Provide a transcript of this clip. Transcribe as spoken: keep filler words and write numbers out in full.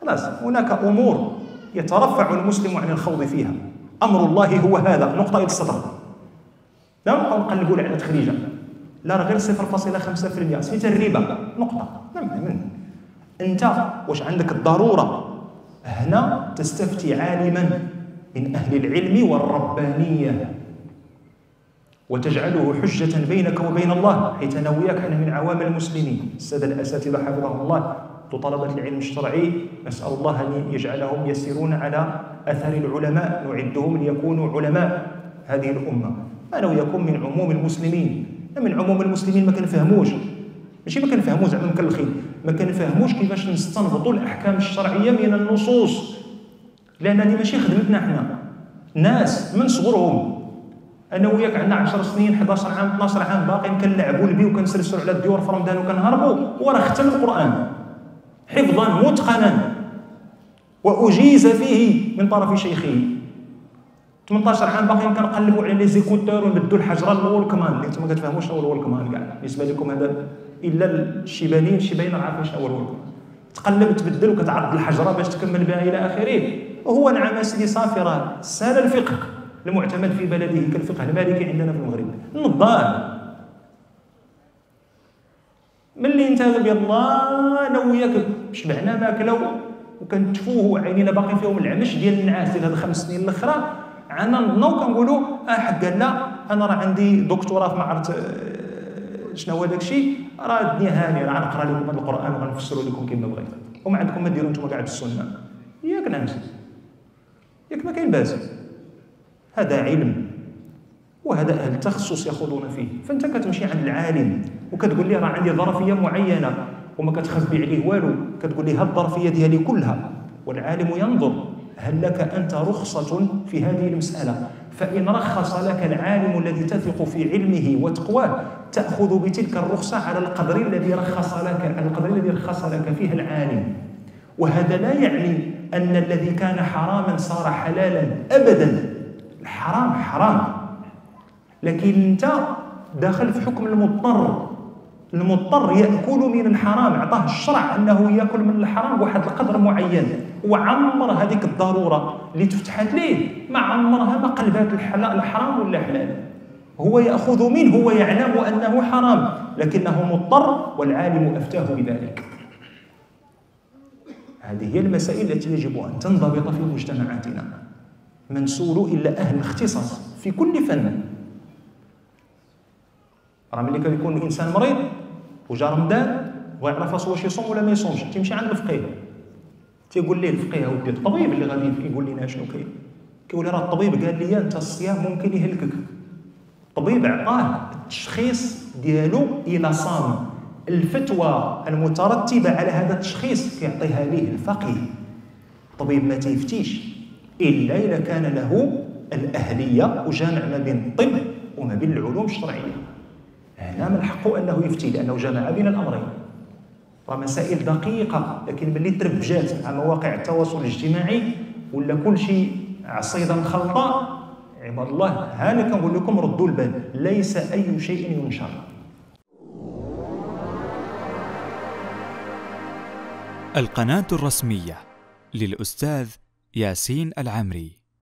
خلاص هناك أمور يترفع المسلم عن الخوض فيها. أمر الله هو هذا، نقطة إلى السطر. لا نبقاو نقلبوا على تخريجة، لا راه غير صفر فاصلة خمسة بالمئة سميتها الربا، نقطة. من أنت واش عندك الضرورة هنا تستفتي عالما من أهل العلم والربانية وتجعله حجة بينك وبين الله، حيث أنا وياك أنا من عوام المسلمين. السادة الأساتذة حفظهم الله طلبة العلم الشرعي نسأل الله أن يجعلهم يسيرون على أثر العلماء، نعدهم ليكونوا علماء هذه الأمة. أنا وياكم من عموم المسلمين، من عموم المسلمين ما كنفهموش، ماشي ما كنفهموش زعما مكلخين، ما كنفهموش كيفاش نستنبطوا الأحكام الشرعية من النصوص، لأن هذه ماشي خدمتنا حنا. ناس من صغرهم أنا وياك عندنا عشر سنين حداش عام اثناش عام باقيين كنلعبوا البي وكنسرسوا على الديور في رمضان وكنهربوا، وراه ختم القرآن حفظا متقنا وأجيز فيه من طرف شيخه. ثمانطاش عام باقيين كنقلبوا على لي زيكوتور ونبدوا الحجره للولكمان اللي انتم ما كتفهموش شنو هو الولكمان كاع بالنسبه لكم هذا، الا الشيبانيين الشيبانيين عارفين شنو هو الولكمان. تقلب تبدل وكتعرض الحجره باش تكمل بها الى اخره. وهو نعم سيدي صافي راه سال الفقه المعتمد في بلده كالفقه المالكي عندنا في المغرب نضال. ملي انت يلاه انا وياك شبعنا ماكله وكنتفوه عينينا باقي فيهم العمش ديال النعاس ديال هاد الخمس سنين الاخرى، عنا نضناو كنقولوا اه حق لا انا راه عندي دكتوراه في ما عرفت شنو هو داك الشيء، راه الدنيا هانيه، راه غنقرا لكم هذا القران وغنفسروا لكم كما بغيت، وما عندكم ما ديروا نتوما كاع بالسنه. ياك نعم ياك ما كاين باس، هذا علم وهذا اهل التخصص يخوضون فيه. فانت كتمشي عند العالم وكتقول لي راه عندي ظرفيه معينه وما كتخبي عليه والو، كتقول لي هاد الظرفيه ديالي كلها، والعالم ينظر هل لك انت رخصه في هذه المساله، فان رخص لك العالم الذي تثق في علمه وتقواه تاخذ بتلك الرخصه على القدر الذي رخص لك، على القدر الذي رخص لك فيه العالم. وهذا لا يعني ان الذي كان حراما صار حلالا ابدا، الحرام حرام، لكن انت داخل في حكم المضطر. المضطر يأكل من الحرام، اعطاه الشرع انه ياكل من الحرام بواحد القدر معين، وعمر هذيك الضروره اللي تفتحت ليه ما عمرها ما قلبات الحرام ولا حلال. هو ياخذ منه، هو يعلم انه حرام لكنه مضطر والعالم افتاه بذلك. هذه هي المسائل التي يجب ان تنضبط في مجتمعاتنا. ما نسولوا الا اهل الاختصاص في كل فن. راه ملي كيكون الانسان مريض وجا رمضان ويعرف راسو واش يصوم ولا ما يصومش، تيمشي عند الفقيه تيقول ليه الفقيه اودي الطبيب اللي غادي يقول لنا شنو كاين، كيقول راه الطبيب قال لي انت الصيام ممكن يهلكك. الطبيب عطاه التشخيص ديالو الى صام، الفتوى المترتبه على هذا التشخيص كيعطيها ليه الفقيه. الطبيب ما تيفتيش الا اذا كان له الاهليه وجامع ما بين الطب وما بين العلوم الشرعيه، هنا من حقه انه يفتي لانه جمع بين الامرين. راه مسائل دقيقه، لكن ملي تربجات مع مواقع التواصل الاجتماعي ولا كل شيء عصيده مخلطه، عباد الله ها انا كنقول لكم ردوا البال، ليس اي شيء ينشر. القناة الرسمية للأستاذ ياسين العمري.